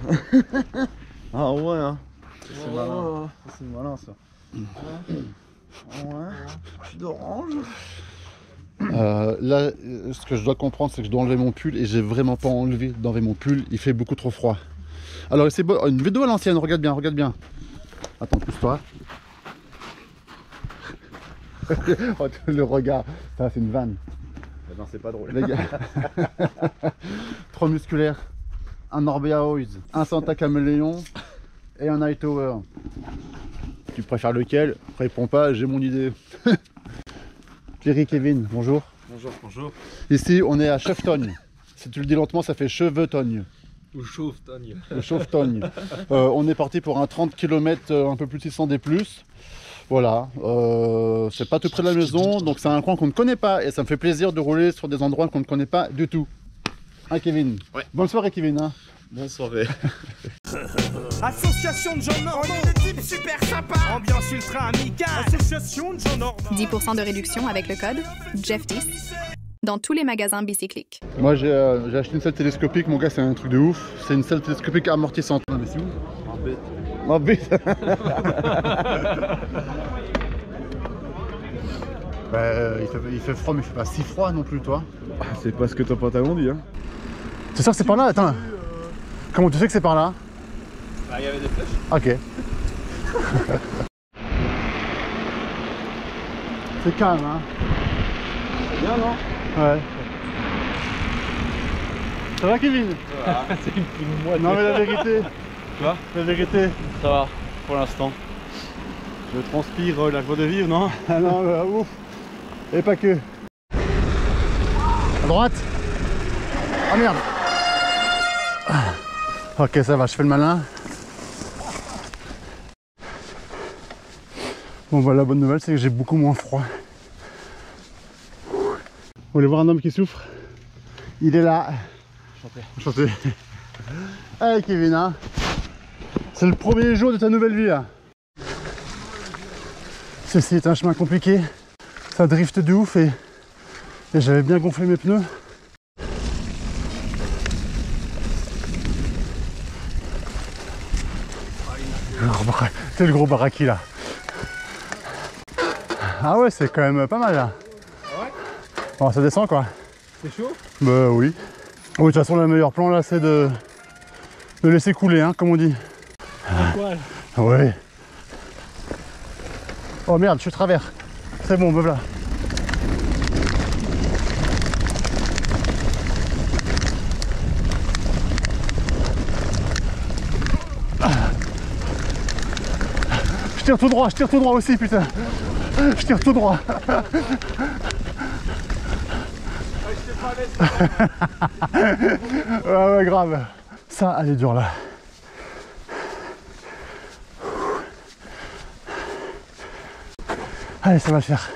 Ah ouais, hein. C'est malin. C'est malin ça. Ouais. Jus d'orange. Là, ce que je dois comprendre, c'est que je dois enlever mon pull et j'ai vraiment pas envie d'enlever mon pull. Il fait beaucoup trop froid. Alors, c'est beau. Une vidéo à l'ancienne. Regarde bien, regarde bien. Attends, pousse-toi. Le regard. Ça, c'est une vanne. Non, c'est pas drôle. Les gars. Trop musculaire. Un Orbea Oils, un Santa Caméléon et un Hightower. Tu préfères lequel? Réponds pas, j'ai mon idée. Cléry Kevin, bonjour. Bonjour, bonjour. Ici, on est à Chevetogne. Si tu le dis lentement, ça fait Chevetogne. Ou Chauve-Togne. Chauve-Togne. On est parti pour un 30 km, un peu plus de 600 D+. Voilà, c'est pas tout près de la maison, donc c'est un coin qu'on ne connaît pas et ça me fait plaisir de rouler sur des endroits qu'on ne connaît pas du tout. Hein, Kevin? Ouais. Bonne soirée, Kevin. Hein. Bonne soirée. Association de gens normaux. On est des types super sympas. Ambiance ultra amicale. Association de gens normaux. 10% de réduction avec le code JEFF10 dans tous les magasins Bicyclique. Moi j'ai acheté une selle télescopique, mon gars, c'est un truc de ouf. C'est une selle télescopique amortissante. Non, mais c'est où? Ma bête. Il fait froid, mais il fait pas si froid non plus, toi. C'est pas ce que ton pantalon dit, hein. C'est sûr que c'est par là? Attends. Comment tu sais que c'est par là? Bah, il y avait des flèches. Ok. C'est calme, hein. C'est bien, non? Ouais. Ça va, Kevin? C'est une moitié. Non, mais la vérité. Quoi? La vérité. Ça va, pour l'instant. Je transpire la joie de vivre, non? Ah non, ouf. Et pas que. À droite. Ah merde. Ok, ça va, je fais le malin. Bon, voilà, la bonne nouvelle, c'est que j'ai beaucoup moins froid. Vous voulez voir un homme qui souffre? Il est là. Enchanté. Hey Kevin, hein, c'est le premier jour de ta nouvelle vie. Hein. Ceci est un chemin compliqué. Ça drift de ouf et j'avais bien gonflé mes pneus. C'est le gros baraki là. Ah ouais, c'est quand même pas mal là. Ah ouais? Bon, ça descend quoi. C'est chaud? Bah oui. Oui, de toute façon, le meilleur plan là, c'est de laisser couler, hein, comme on dit. Ouais. Oh merde, je suis travers. C'est bon, me voilà. Je tire tout droit aussi, putain. Je tire tout droit. Ouais, grave. Ça, elle est dure là. Allez, ça va le faire.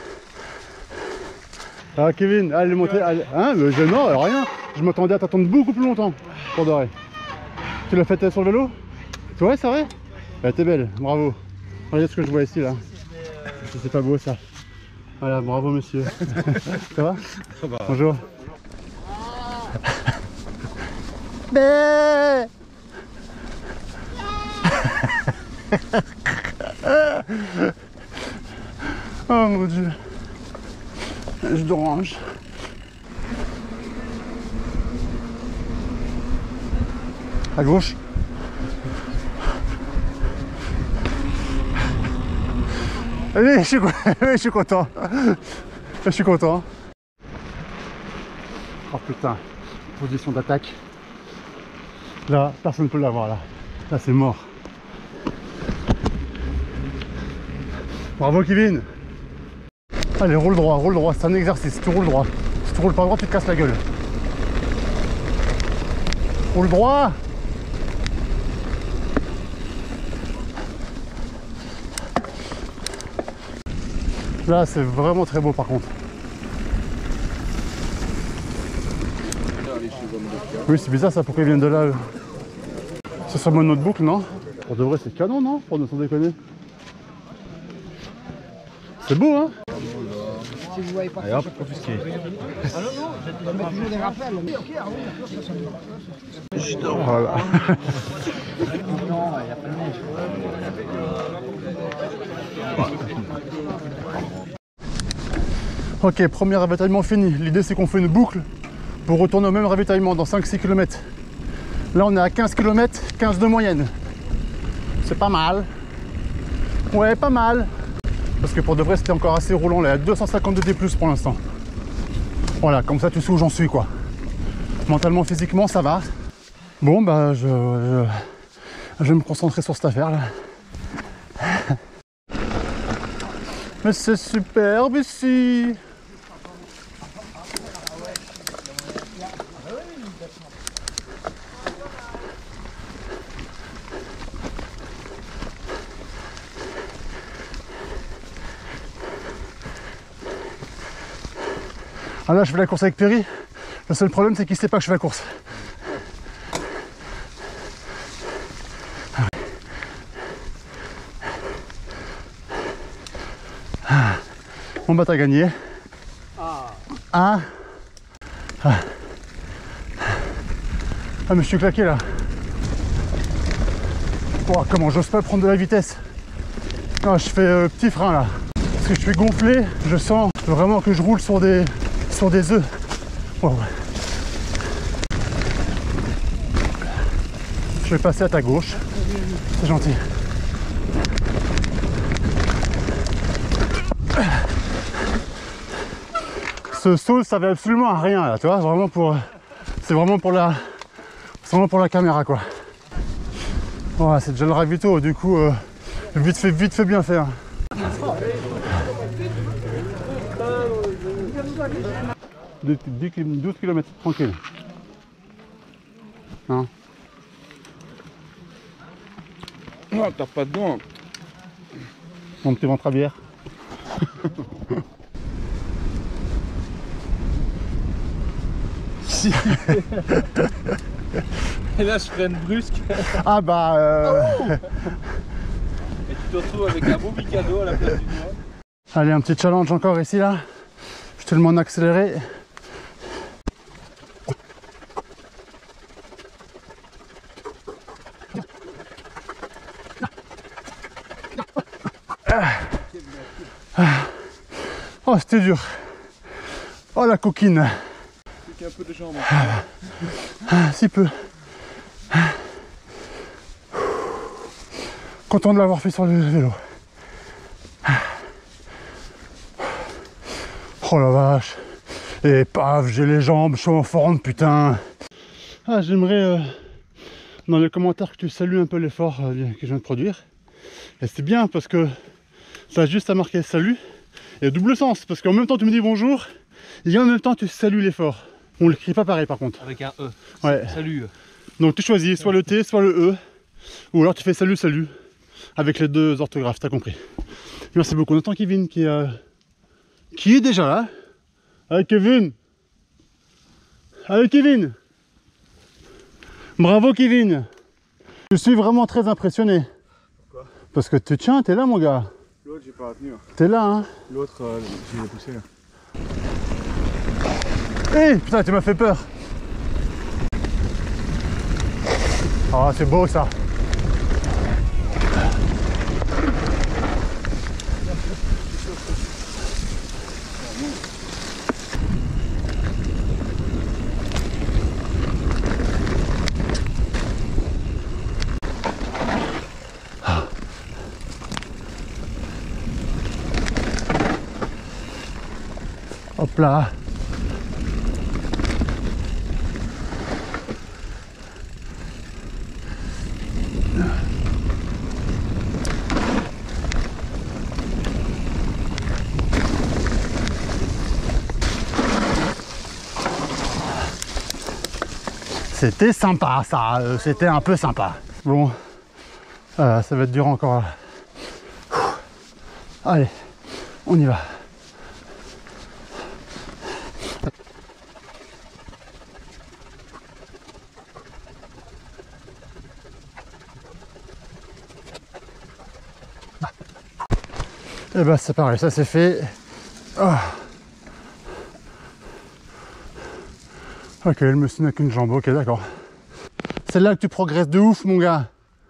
Ah, Kevin, allez, monter. Allez. Hein, mais non, rien. Je m'attendais à t'attendre beaucoup plus longtemps pour de vrai. Tu l'as fait sur le vélo? Ouais, c'est vrai? Elle était belle, bravo. Regardez ce que je vois ici là. C'est pas beau ça. Voilà, bravo monsieur. Ça va? Ça va. Bonjour. Bé. Oh mon dieu. Jus d'orange. À gauche. Allez, je suis content. Je suis content. Oh putain, position d'attaque. Là, personne ne peut l'avoir là. Là, c'est mort. Bravo Kevin. Allez, roule droit, c'est un exercice. Tu roules droit. Si tu roules pas droit, tu te casses la gueule. Roule droit. Là, c'est vraiment très beau par contre. Oui, c'est bizarre ça, pourquoi ils viennent de là eux? C'est sur mon notebook, non? Pour de vrai, c'est canon, non? Pour ne sans déconner. C'est beau, hein? Si vous voyez pas. Allez hop, confisqué. Ah non, non, je vais mettre toujours des rappels. Voilà. Non, il n'y a pas de neige. Ok, premier ravitaillement fini. L'idée c'est qu'on fait une boucle pour retourner au même ravitaillement dans 5-6 km. Là on est à 15 km, 15 de moyenne. C'est pas mal. Ouais, pas mal. Parce que pour de vrai c'était encore assez roulant. Là, il y a 252 D+ pour l'instant. Voilà, comme ça tu sais où j'en suis quoi. Mentalement, physiquement, ça va. Bon, bah je vais me concentrer sur cette affaire là. Mais c'est superbe ici. Ah là je fais la course avec Perry. Le seul problème c'est qu'il sait pas que je fais la course. Bon bah t'as gagné. Ah mais je suis claqué là. Oh, comment j'ose pas prendre de la vitesse. Non, je fais petit frein là. Parce que je suis gonflé, je sens vraiment que je roule sur des œufs. Oh, ouais. Je vais passer à ta gauche. C'est gentil. Ce saut, ça va absolument à rien là, tu vois, vraiment pour. C'est vraiment pour la caméra quoi. Ouais, c'est déjà le ravito, du coup, vite fait bien faire. 12 km tranquille. Hein? Oh, t'as pas de dents. Mon petit ventre à bière. Si. Et là, je freine brusque. Ah bah. Et tu te retrouves avec un beau Mikado à la place du doigt. Allez, un petit challenge encore ici là. Je te le demande accéléré. Oh, c'était dur. Oh, la coquine. Un peu de jambes. Si peu. Content de l'avoir fait sur le vélo. Oh la vache. Et paf, j'ai les jambes, je suis en forme, putain. Ah, j'aimerais dans les commentaires que tu salues un peu l'effort que je viens de produire. Et c'est bien parce que ça a juste à marquer salut. Et à double sens, parce qu'en même temps tu me dis bonjour, et en même temps tu salues l'effort. On le crie pas pareil par contre. Avec un E. Ouais. Salut. Donc tu choisis soit le T, soit le E. Ou alors tu fais salut, salut. Avec les deux orthographes, t'as compris. Merci beaucoup. On attend Kevin qui est déjà là. Allez Kevin. Allez Kevin. Bravo Kevin. Je suis vraiment très impressionné. Pourquoi? Parce que t'es là mon gars. L'autre, j'ai pas à tenir. T'es là hein. L'autre, j'ai poussé là. Hé, putain, tu m'as fait peur. Ah, c'est beau ça. Hop là. C'était sympa ça, c'était un peu sympa. Bon, ça va être dur encore. Allez, on y va. Et bah c'est pareil, ça c'est fait. Oh. Ok, le monsieur n'a qu'une jambe, ok d'accord. C'est là que tu progresses de ouf mon gars.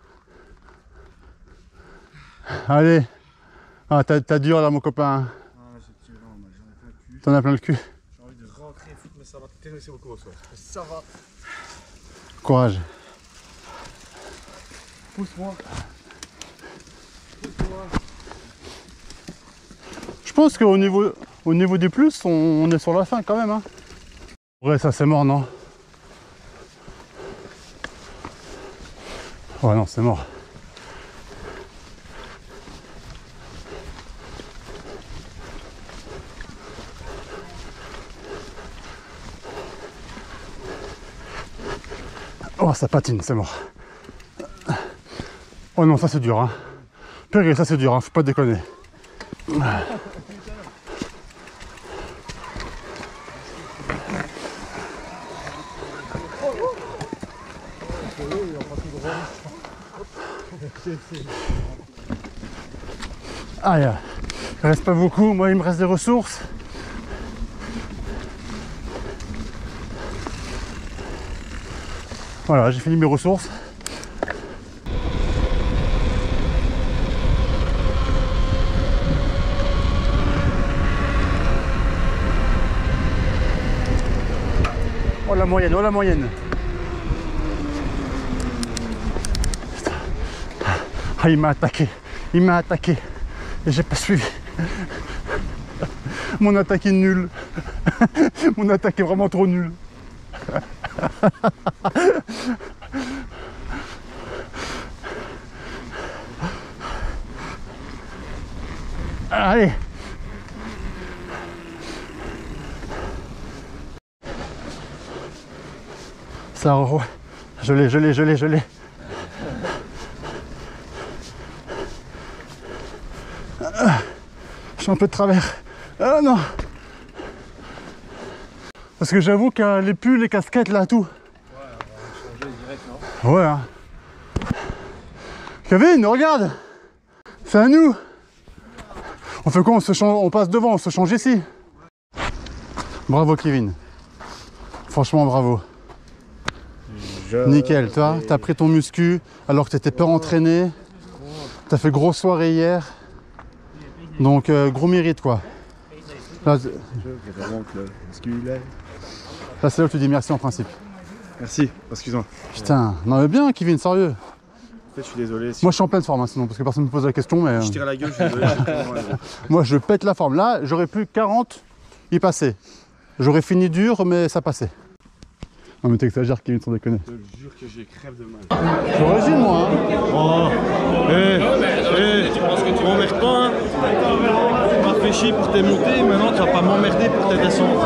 Allez. Ah, t'as dur là, mon copain. Ah, j'ai tiré, j'en ai plein le cul. T'en as plein le cul. J'ai envie de rentrer foot, mais ça va t'intéresser beaucoup au soir. Ça va. Courage. Pousse-moi. Je pense qu'au niveau du plus, on est sur la fin quand même. Hein. Ouais, ça c'est mort, non? Ouais, non, c'est mort. Oh, ça patine, c'est mort. Oh non, ça c'est dur, hein. Purée, ça c'est dur, hein. Faut pas déconner. Aïe, il reste pas beaucoup, moi il me reste des ressources. Voilà, j'ai fini mes ressources. Oh la moyenne, oh la moyenne. Putain. Ah, il m'a attaqué, et j'ai pas suivi. Mon attaque est nulle. Mon attaque est vraiment trop nulle. Allez. Ça, ouais. Je l'ai. Je suis un peu de travers. Ah non. Parce que j'avoue que les pulls, les casquettes là, tout. Ouais, on va changer direct, non? Ouais. Hein. Kevin, regarde. C'est à nous. On fait quoi? On passe devant, on se change ici. Bravo Kevin. Franchement bravo. Nickel, toi, t'as pris ton muscu alors que t'étais peu entraîné. T'as fait grosse soirée hier. Donc gros mérite quoi. Là, c'est là où tu dis merci en principe. Merci, excuse-moi. Putain, non mais bien Kevin, sérieux. En fait, je suis désolé. Moi je suis en pleine forme hein, sinon, parce que personne ne me pose la question. Mais je tire à la gueule, je suis désolé. moi je pète la forme. Là, j'aurais pu 40, il passait. J'aurais fini dur, mais ça passait. Non mais t'exagères Kevin, sans déconner. Je te jure que j'ai crève de mal. Je résume moi. Hein. Oh, tu m'emmerdes pas, hein. Tu m'as fait chier pour tes montées, maintenant tu vas pas m'emmerder pour tes descentes.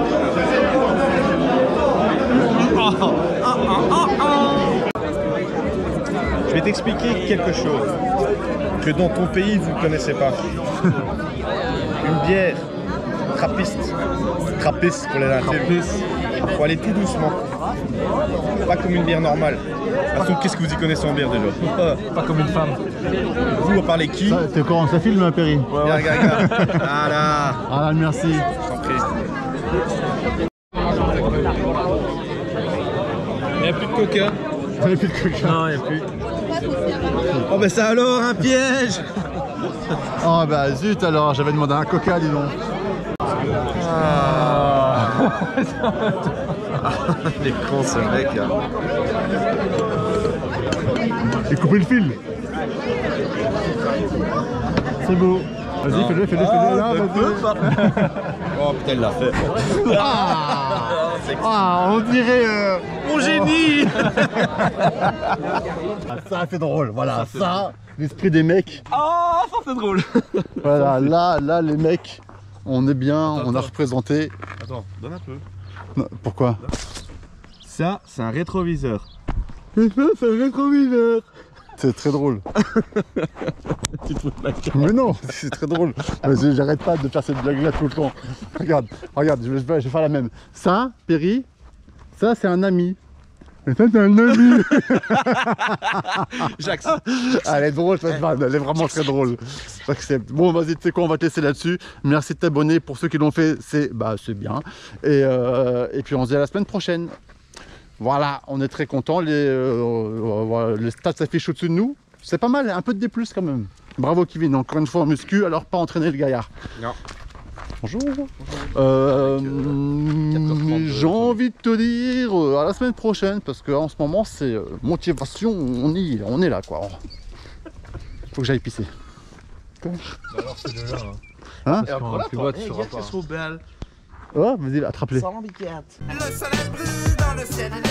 Je vais t'expliquer quelque chose que dans ton pays vous ne connaissez pas. Une bière trappiste pour les intimes. Il faut aller tout doucement. Pas comme une bière normale. De toute façon, qu'est-ce que vous y connaissez en bière déjà? Pas comme une femme. Vous parlez qui? T'es comment? Ça filme un Péri? Ouais. Regarde. Voilà. Ah merci. Je t'en prie. Il n'y a plus de coca. Il n'y a plus de coca. Non, il n'y a plus. Oh ben ça alors, un piège. Oh bah zut alors, j'avais demandé un coca dis donc. Il est con ce mec. J'ai coupé le fil. C'est beau. Vas-y, fais-le là, vas-y. Oh putain, il l'a fait. On dirait... Mon génie. Ça c'est drôle, voilà, ça, l'esprit des mecs. Ah, ça c'est drôle. Voilà, là les mecs, on est bien, on a représenté. Attends, donne un peu. Non, pourquoi? Ça, c'est un rétroviseur. C'est un rétroviseur. C'est très drôle. Tu te fous de ma gueule. Mais non, c'est très drôle. Vas-y, j'arrête pas de faire cette blague-là tout le temps. Regarde, je vais faire la même. Ça, Péri, ça c'est un ami. Et ça c'est un ami. J'accepte. Elle est drôle cette vanne, elle est vraiment très drôle. J'accepte. Bon, vas-y, tu sais quoi, on va te laisser là-dessus. Merci de t'abonner. Pour ceux qui l'ont fait, c'est bien. Et puis on se dit à la semaine prochaine. Voilà, on est très contents. Les stats s'affichent au-dessus de nous. C'est pas mal, un peu de D+ quand même. Bravo Kevin, encore une fois en muscu, alors pas entraîner le gaillard. Non. Bonjour. J'ai envie de te dire à la semaine prochaine, parce qu'en ce moment c'est motivation, on est là quoi. Faut que j'aille pisser. Alors c'est déjà là. Hein? Parce qu'en plus bas, tu seras pas. Oh, vas-y, attrape-les. Le soleil brille dans le ciel.